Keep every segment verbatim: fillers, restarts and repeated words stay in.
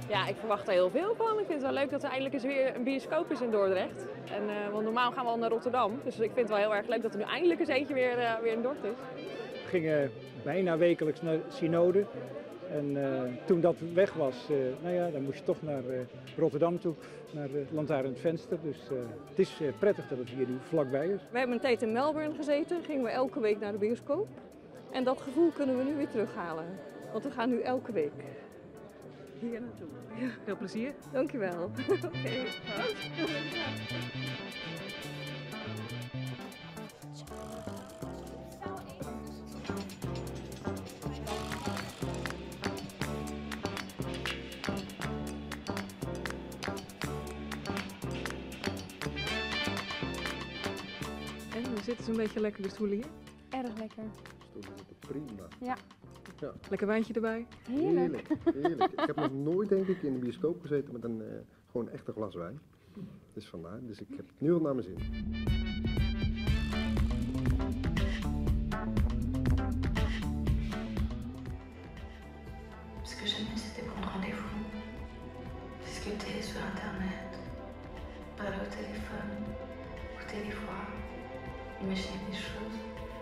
Ja, ik verwacht er heel veel van. Ik vind het wel leuk dat er eindelijk eens weer een bioscoop is in Dordrecht. En, uh, want normaal gaan we al naar Rotterdam. Dus ik vind het wel heel erg leuk dat er nu eindelijk eens eentje weer, uh, weer in Dordrecht is. We gingen bijna wekelijks naar Synode. En uh, toen dat weg was, uh, nou ja, dan moest je toch naar uh, Rotterdam toe, naar uh, Lantaarn het Venster. Dus uh, het is uh, prettig dat het hier nu vlakbij is. We hebben een tijd in Melbourne gezeten, gingen we elke week naar de bioscoop. En dat gevoel kunnen we nu weer terughalen. Want we gaan nu elke week hier naartoe. Ja, veel plezier. Dankjewel. Okay. En we zitten zo'n beetje lekker de stoelen hier. Erg lekker. Stoelen zitten prima. Ja. Ja. Lekker wijntje erbij. Heerlijk. Heerlijk, heerlijk. Ik heb nog nooit, denk ik, in de bioscoop gezeten met een uh, gewoon echte glas wijn. Dus vandaar. Dus ik heb het nu al naar mijn zin. Ce que j'aimais, c'était prendre rendez-vous, discuter sur Internet, parler au téléphone, écouter les voix, imaginer des choses.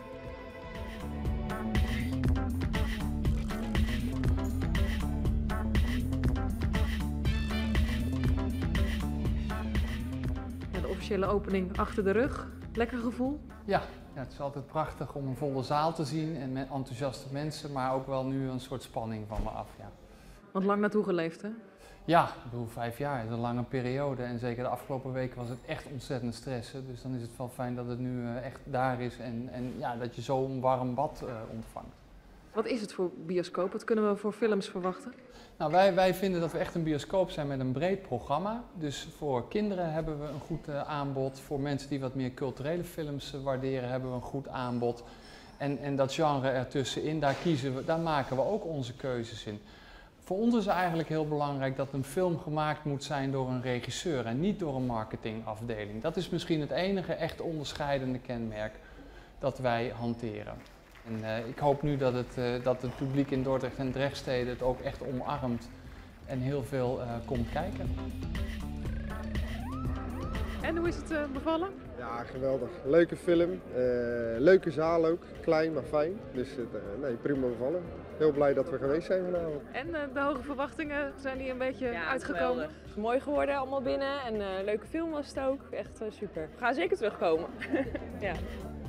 De officiële opening achter de rug. Lekker gevoel? Ja, ja, het is altijd prachtig om een volle zaal te zien en met enthousiaste mensen, maar ook wel nu een soort spanning van me af. Ja, Want lang naartoe geleefd, hè? ja ik bedoel, vijf jaar is een lange periode en zeker de afgelopen weken was het echt ontzettend stressen. Dus dan is het wel fijn dat het nu uh, echt daar is en, en ja, dat je zo'n warm bad uh, ontvangt. Wat is het voor bioscoop? Wat kunnen we voor films verwachten? Nou, wij, wij vinden dat we echt een bioscoop zijn met een breed programma. Dus voor kinderen hebben we een goed uh, aanbod. Voor mensen die wat meer culturele films uh, waarderen, hebben we een goed aanbod. En, en dat genre ertussenin, daar, kiezen we, daar maken we ook onze keuzes in. Voor ons is eigenlijk heel belangrijk dat een film gemaakt moet zijn door een regisseur en niet door een marketingafdeling. Dat is misschien het enige echt onderscheidende kenmerk dat wij hanteren. En uh, ik hoop nu dat het, uh, dat het publiek in Dordrecht en Drechtsteden het ook echt omarmt en heel veel uh, komt kijken. En hoe is het uh, bevallen? Ja, geweldig. Leuke film. Uh, leuke zaal ook. Klein, maar fijn. Dus het, uh, nee, prima bevallen. Heel blij dat we geweest zijn vanavond. En uh, de hoge verwachtingen, zijn die een beetje Ja, uitgekomen? geweldig. Het is mooi geworden allemaal binnen en een uh, leuke film was het ook. Echt uh, super. We gaan zeker terugkomen. Ja.